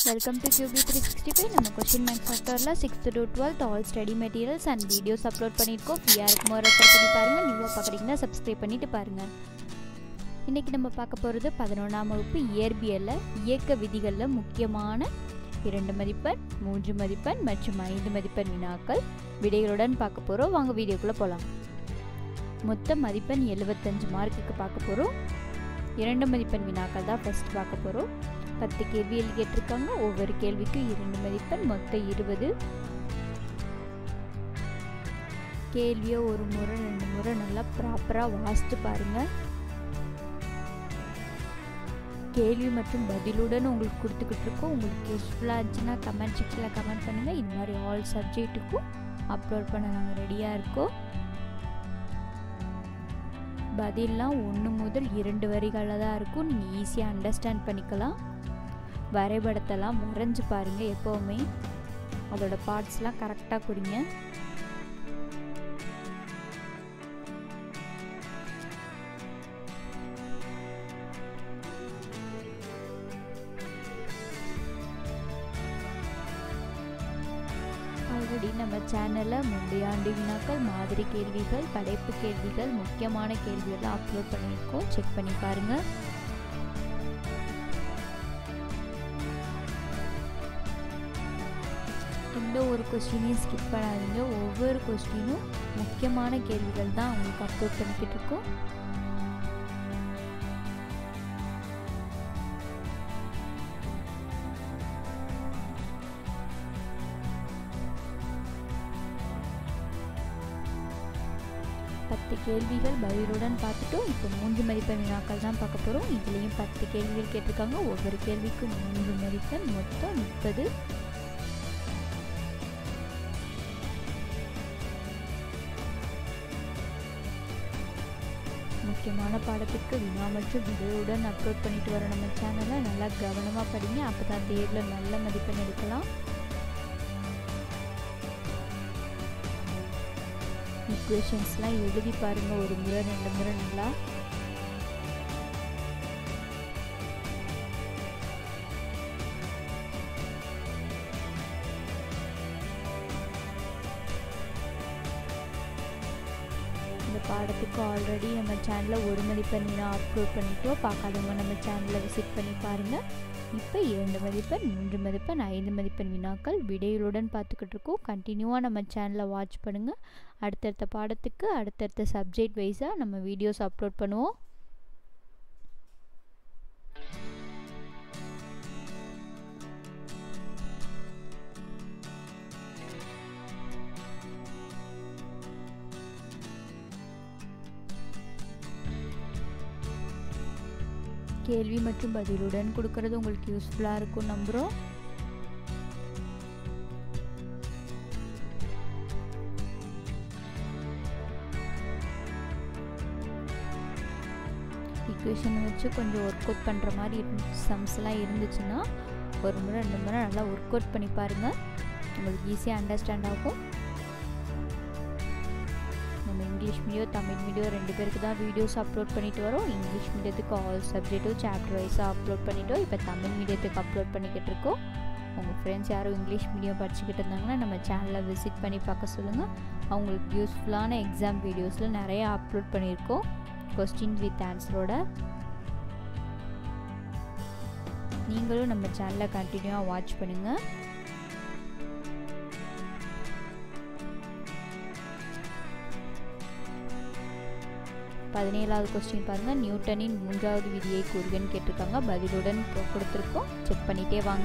Welcome to QB365. நம்ம question marks சாஃப்ட்வேர்ல 6th to 12th all study materials and videos upload பண்ணிருக்கோம். ஃப்ரீயா இருக்குமோ ரெஃபர் பண்ணி பாருங்க. நியூவா பார்க்கறீங்கன்னா சப்ஸ்கிரைப் பண்ணிட்டு பாருங்க. இன்னைக்கு நம்ம பார்க்க போறது 11ஆம் வகுப்பு இயற்பியல்ல இயக்க விதிகள்ல முக்கியமான 2 மதிப்பெண், 3 மதிப்பெண் மற்றும் 5 மதிப்பெண் வினாக்கள் விடைகளுடன் பார்க்க போறோம். வாங்க வீடியோக்குள்ள போலாம். மொத்த மதிப்பெண் 75 மார்க்குக்கு பார்க்க போறோம். 2 மதிப்பெண் வினாக்கள் தான் ஃபர்ஸ்ட் பார்க்க போறோம். 10 கேள்விகள் கேட்டிருக்காங்க. ஒவ்வொரு கேள்விக்கும் 2 மதிப்பெண், மொத்தம் 20. கேள்வியை ஒரு முறை 2 முறை நல்லா ப்ராப்பரா வாசித்து பாருங்க. கேள்வி மற்றும் பதிலுடன் உங்களுக்கு கொடுத்துக்கிட்டு இருக்கோம். உங்களுக்கு யூஸ்ஃபுல்லாக இருந்துச்சுன்னா கமெண்ட் செக்ஷனில் கமெண்ட் பண்ணுங்கள். இது மாதிரி ஆல் சப்ஜெக்ட்டுக்கும் அப்லோட் பண்ண நாங்கள் ரெடியாக இருக்கோம். பதிலாம் 1 முதல் 2 வரிகளில் தான் இருக்கும். நீங்கள் ஈஸியாக அண்டர்ஸ்டாண்ட் பண்ணிக்கலாம். வரைபடத்தெல்லாம் வரைஞ்சி பாருங்கள். எப்போவுமே அதோட பார்ட்ஸ்லாம் கரெக்டாக குறிங்க. ஆல்ரெடி நம்ம சேனலில் முந்தைய ஆண்டு வினாக்கள், மாதிரி கேள்விகள், படைப்பு கேள்விகள், முக்கியமான கேள்வியெல்லாம் அப்லோட் பண்ணியிருக்கோம். செக் பண்ணி பாருங்கள். எந்த ஒரு கொஸ்டினையும் ஸ்கிப் பண்ணாதீங்க. ஒவ்வொரு கொஸ்டினும் முக்கியமான கேள்விகள் தான் உங்களுக்கு அப்லோட் பண்ணிக்கிட்டு இருக்கோம். கேள்விகள் பதிலுடன் பார்த்துட்டோம். இப்போ 3 மதிப்பெண் வினாக்கள் தான் பார்க்க போகிறோம். இதுலேயும் 10 கேள்விகள் கேட்டிருக்காங்க. ஒவ்வொரு கேள்விக்கும் 3 மதிப்பெண், மொத்தம் 30. முக்கியமான பாடத்துக்கு வினா மற்றும் விடையுடன் அப்லோட் பண்ணிட்டு வர நம்ம சேனலை நல்லா கவனமாக படிங்க. அப்போ தான் தேர்வில் நல்ல மதிப்பெண் எடுக்கலாம். ஈக்குவேஷன்ஸ்லாம் எழுதி பாருங்கள். ஒரு முறை 2 முறை நல்லா. இந்த பாடத்துக்கு ஆல்ரெடி நம்ம சேனலில் 1 மதிப்பெண் வினா அப்லோட் பண்ணிட்டோம். பார்க்காதவங்க நம்ம சேனலை விசிட் பண்ணி பாருங்கள். இப்போ 2 மதிப்பெண், 3 மதிப்பெண், 5 மதிப்பெண் வினாக்கள் விடைகளுடன் பார்த்துக்கிட்டு இருக்கோம். கண்டினியூவாக நம்ம சேனலை வாட்ச் பண்ணுங்கள். அடுத்தடுத்த பாடத்துக்கு அடுத்தடுத்த சப்ஜெக்ட் வைஸாக நம்ம வீடியோஸ் அப்லோட் பண்ணுவோம். கேள்வி மற்றும் பதிலுடன் கொடுக்கறது உங்களுக்கு யூஸ்ஃபுல்லாக இருக்கும் நம்புகிறோம். ஈக்குவேஷனை வச்சு கொஞ்சம் ஒர்க் அவுட் பண்ணுற மாதிரி சம்ஸ்லாம் இருந்துச்சுன்னா ஒரு முறை 2 முறை நல்லா ஒர்க் அவுட் பண்ணி பாருங்கள். உங்களுக்கு ஈஸியாக அண்டர்ஸ்டாண்ட் ஆகும். நம்ம இங்கிலீஷ் மீடியம், தமிழ் மீடியம் 2 பேருக்கு தான் வீடியோஸ் அப்லோட் பண்ணிட்டு வரோம். இங்கிலீஷ் மீடியத்துக்கு ஆல் சப்ஜெக்ட்டும் சாப்டர் வைஸாக அப்லோட் பண்ணிட்டோம். இப்போ தமிழ் மீடியத்துக்கு அப்லோட் பண்ணிக்கிட்டு இருக்கோம். உங்கள் ஃப்ரெண்ட்ஸ் யாரும் இங்கிலீஷ் மீடியம் படிச்சுக்கிட்டு இருந்தாங்கன்னா நம்ம சேனலை விசிட் பண்ணி பார்க்க சொல்லுங்கள். அவங்களுக்கு யூஸ்ஃபுல்லான எக்ஸாம் வீடியோஸில் நிறைய அப்லோட் பண்ணியிருக்கோம். கொஸ்டின் வித் ஆன்சரோட. நீங்களும் நம்ம சேனலை கண்டினியூவாக வாட்ச் பண்ணுங்கள். பதினேழாவது கொஸ்டின் பாருங்கள். நியூட்டனின் 3வது விதியை கூறுகன்னு கேட்டிருக்காங்க. பதிலுடன் கொடுத்துருக்கோம். செக் பண்ணிட்டே வாங்க.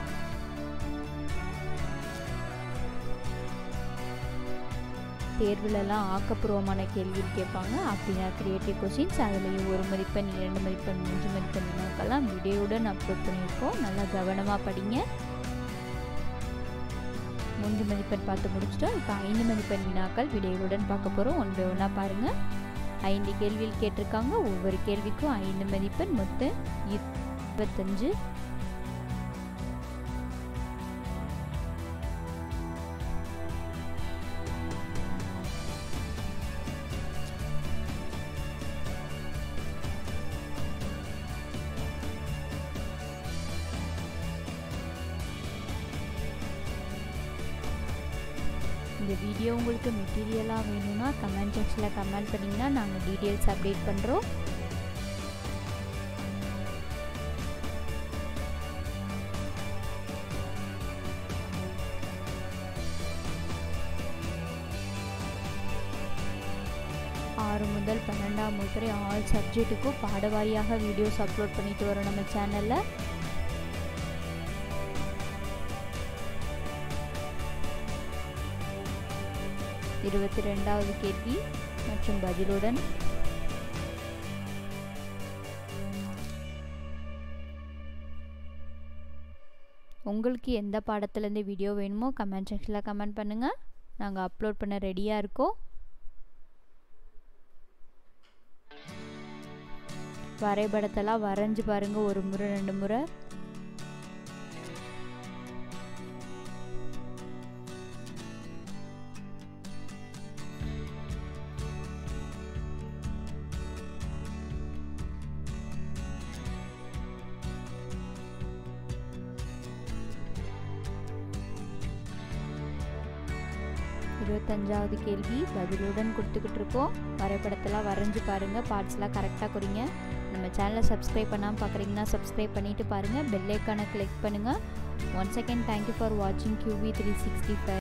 தேர்வுலலாம் ஆக்கப்பூர்வமான கேள்வி கேட்பாங்க. அப்படின்னா கிரியேட்டிவ் கொஸ்டின்ஸ், அதுலேயும் 1 மதிப்பெண், 2 மதிப்பெண், 3 மதிப்பெண் வினாக்கெல்லாம் வீடியோவுடன் அப்லோட் பண்ணியிருக்கோம். நல்லா கவனமாக படிங்க. 3 மதிப்பெண் பார்த்து முடிச்சிட்டோம். இப்போ 5 மதிப்பெண் வினாக்கள் விடைகளுடன் பார்க்க போகிறோம். 1 ஒன்றா பாருங்கள். 5 கேள்விகள் கேட்டிருக்காங்க. ஒவ்வொரு கேள்விக்கும் 5 மதிப்பெண், மொத்தம் 25. இந்த வீடியோ உங்களுக்கு மெட்டீரியலாக வேணும்னா கமெண்ட் செக்ஷனில் கமெண்ட் பண்ணிங்கன்னா நாங்கள் டீட்டெயில்ஸ் அப்டேட் பண்ணுறோம். ஆறு முதல் 12ஆம் வகுப்பு ஆல் சப்ஜெக்ட்டுக்கும் பாடவாரியாக வீடியோஸ் அப்லோட் பண்ணிட்டு வரோம் நம்ம சேனலில். இருபத்தி 2வது கேள்வி மற்றும் பதிலுடன் உங்களுக்கு எந்த பாடத்துலேருந்து வீடியோ வேணுமோ கமெண்ட் செக்ஷனில் கமெண்ட் பண்ணுங்கள். நாங்கள் அப்லோட் பண்ண ரெடியாக இருக்கோம். வரைபடத்தெல்லாம் வரைஞ்சி பாருங்கள், ஒரு முறை 2 முறை. இருபத்தஞ்சாவது கேள்வி பதிலுடன் கொடுத்துக்கிட்டு இருக்கோம். வரைபடத்தெல்லாம் வரைஞ்சி பாருங்கள், பார்ட்ஸ்லாம் கரெக்டாக குறிங்க. நம்ம சேனலை சப்ஸ்கிரைப் பண்ணாமல் பார்க்குறீங்கன்னா சப்ஸ்கிரைப் பண்ணிவிட்டு பாருங்கள், பெல் ஐக்கானை கிளிக் பண்ணுங்கள். ஒன்ஸ் அகெயின் தேங்க்யூ ஃபார் வாட்சிங் QB365.